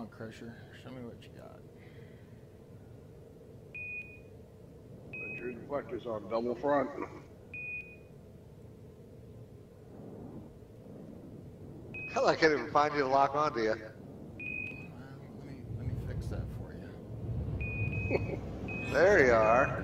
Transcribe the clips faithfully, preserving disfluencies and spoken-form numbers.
on, Crusher. Show me what you got. Your deflector's on double front. Hell, I can't even find you to lock onto you. Well, let me let me fix that for you. There you are.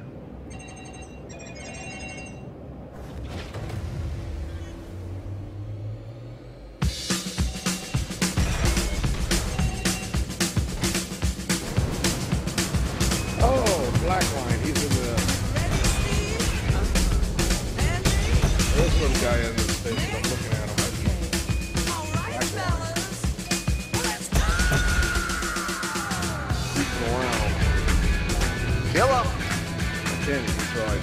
Oh, black line. He's in the. There's some guy in the station. I'm looking at him. Black line. Keeping around. Kill him. I can't even try.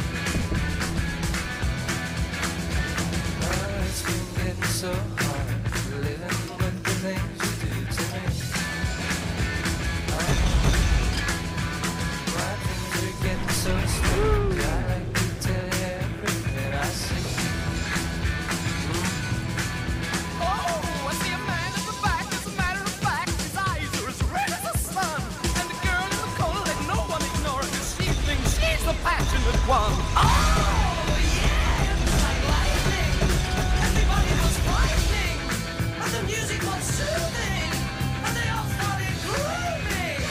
Oh, it's been getting so hard living with the things you do to me. Oh, why things are getting so stupid. I like to tell you everything I see. Oh, I see a man in the back. As a matter of fact, his eyes are as red as the sun. And the girl in the corner, let no one ignore her, 'cause she thinks she's the passionate one. Oh, yeah, it's like lightning. Everybody was frightening, and the music was soothing, and they all started grooving.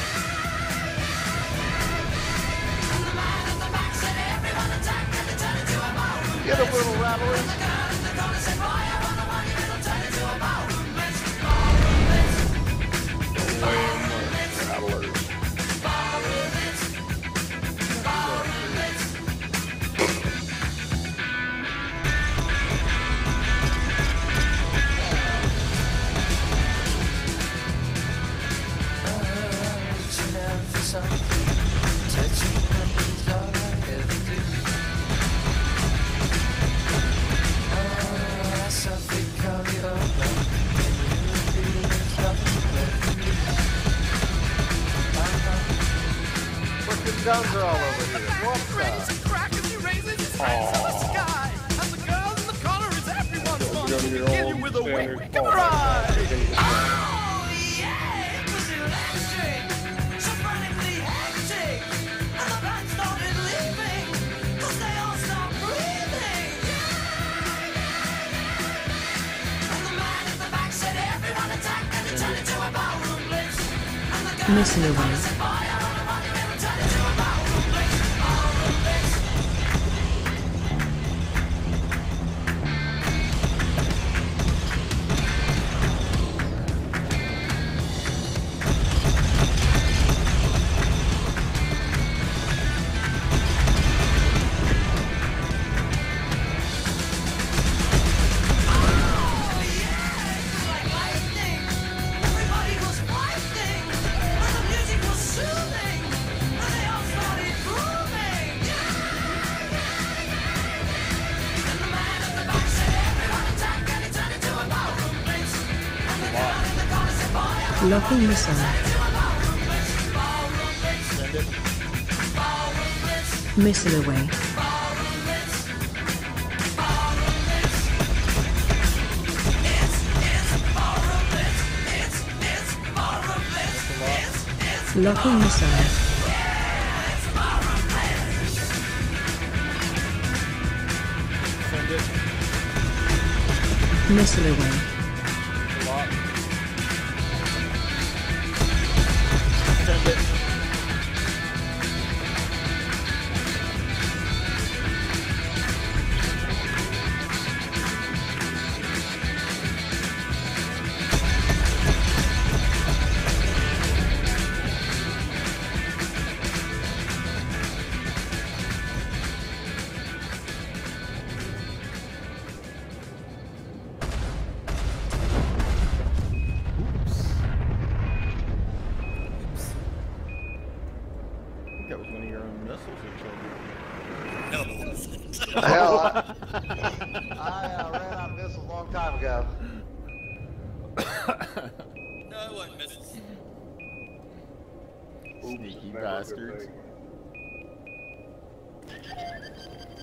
And the man in the back said, everyone attack, and they turned into a ballroom. Get him, little rattlers. The girl in the corner said, fire on the one, you it'll turn into a ballroom blitz. Ballroom blitz. Lame rattlers. Ballroom blitz. Ballroom blitz. Reaching out for something, touching is all I ever do. Oh, I softly call you over, and you feel there's nothing left for me. Fucking guns are all over here. What Rings the? and crack as he raises his hands to the sky. And the girl in the corner is everyone's You're one. gonna be To your kill own you with a standard wink call. of her eye. Everything's the same. Oh, yeah, it was electric. So frantically hectic. And the band started leaving, 'cause they all stopped breathing. And the man at the back said, everyone attack, and it turned into a ballroom blitz. And the girl Missing in the away. corner said, fire on the one, and it'll turn into a ballroom blitz. Ballroom blitz. Like lightning, everybody was frightening, and the music was soothing, and they all started grooving. And the man at the back said, everyone attack, and it turned into a ballroom blitz. And the girl in the corner said, fire, Locking missile. into a ballroom blitz. Ballroom blitz. Ballroom blitz. Missile away. Ballroom blitz. Ballroom blitz. It's, it's ballroom blitz. It's, it's ballroom blitz. It's, it's Locking missile. it's ballroom blitz. Send it. Missile away. Lock. Send it. That was one of your own missiles that killed you. Hell, I, I uh, ran out of missiles a long time ago. No, it wasn't missiles. Sneaky Never a good bastards. thing.